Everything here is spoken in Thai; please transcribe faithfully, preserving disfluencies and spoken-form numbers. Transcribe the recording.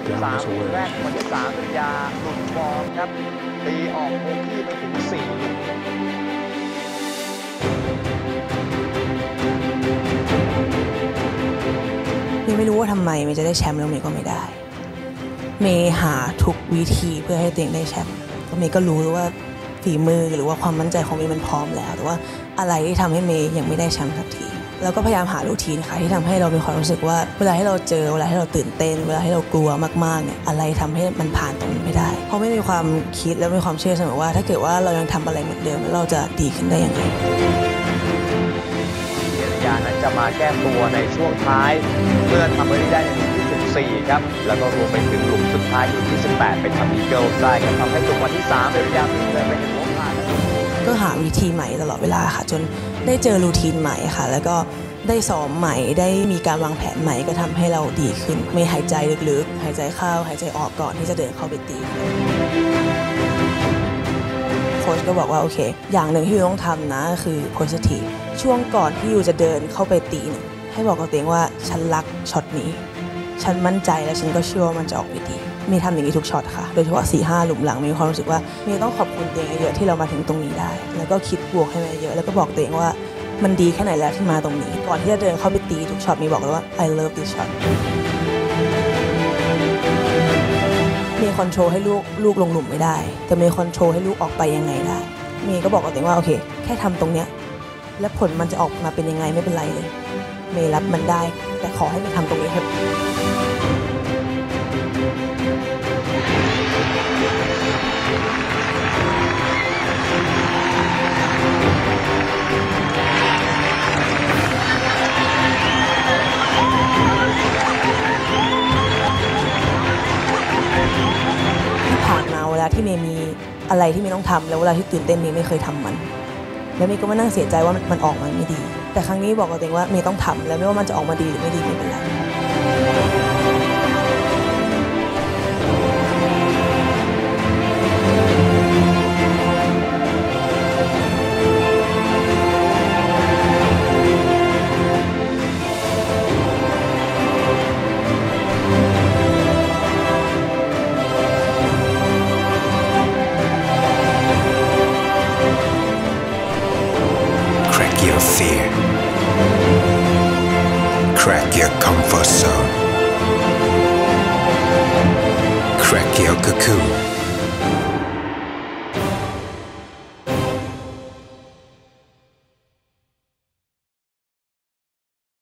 สามลูกแรกวันที่สามปัญญาหลุดฟอร์มครับตีออกโคกี้ไปถึงสี่เมย์ไม่รู้ว่าทำไมเมย์จะได้แชมป์แล้วเมย์ก็ไม่ได้เมย์หาทุกวิธีเพื่อให้ตัวเองได้แชมป์เมย์ก็รู้ว่าฝีมือหรือว่าความมั่นใจของเมย์มันพร้อมแล้วแต่ว่าอะไรที่ทำให้เมย์ยังไม่ได้แชมป์สักทีแล้วก็พยายามหารูทีนค่ะที่ทำให้เรามีความรู้สึกว่าเวลาให้เราเจอเวลาให้เราตื่นเต้นเวลาให้เรากลัวมากๆเนี่ยอะไรทำให้มันผ่านตรงนี้ไม่ได้เพราะไม่มีความคิดและมีความเชื่อเสมอว่าถ้าเกิดว่าเรายังทำอะไรเหมือนเดิมเราจะดีขึ้นได้ยังไงเดียร์ยานั้นจะมาแก้ตัวในช่วงท้ายเมื่อทำไปได้ในหลุมที่สิบสี่ครับแล้วก็รวมไปถึงหลุมสุดท้ายหลุมที่สิบแปดไปทำอีเกิลได้ก็ทำให้จบวันที่สามเดียร์ยาเดินไปถึงวงผ่านก็หาวิธีใหม่ตลอดเวลาค่ะจนได้เจอรูทีนใหม่ค่ะแล้วก็ได้ซ้อมใหม่ได้มีการวางแผนใหม่ก็ทำให้เราดีขึ้นไม่หายใจลึกๆหายใจเข้าหายใจออกก่อนที่จะเดินเข้าไปตีโค้ชก็บอกว่าโอเคอย่างหนึ่งที่ยูต้องทำนะคือ positive ช่วงก่อนที่ยูจะเดินเข้าไปตีเนี่ยให้บอกกับตัวเองว่าฉันรักช็อตนี้ฉันมั่นใจและฉันก็เชื่อว่ามันจะออกไปดีมีทำอย่างนี้ทุกช็อตค่ะโดยเฉพาะ สี่ห้า หลุมหลังมีความรู้สึกว่ามีต้องขอบคุณตัวเองเยอะที่เรามาถึงตรงนี้ได้แล้วก็คิดบวกให้มันเยอะแล้วก็บอกตัวเองว่ามันดีแค่ไหนแล้วที่มาตรงนี้ก่อนที่จะเดินเข้าไปตีทุกช็อตมีบอกเลยว่า I love this shot มีคอนโทรลให้ลูกลูกลงหลุมไม่ได้แต่มีคอนโทรลให้ลูกออกไปยังไงได้มีก็บอกกับตัวเองว่าโอเคแค่ทำตรงเนี้ยแล้วผลมันจะออกมาเป็นยังไงไม่เป็นไรเลยเมย์รับมันได้แต่ขอให้เมย์ทำตรงนี้เถอะผ่านมาเวลาที่เมย์มีอะไรที่เมย์ต้องทำแล้วเวลาที่ตื่นเต้นเมย์ไม่เคยทำมันแล้วเมย์ก็มานั่งเสียใจว่ามันออกมาไม่ดีแต่ครั้งนี้บอกกับตัวเองว่าเมย์ต้องทำแล้วไม่ว่ามันจะออกมาดีหรือไม่ดีไม่เป็นไร Your fear. Crack your comfort zone. Crack your cocoon.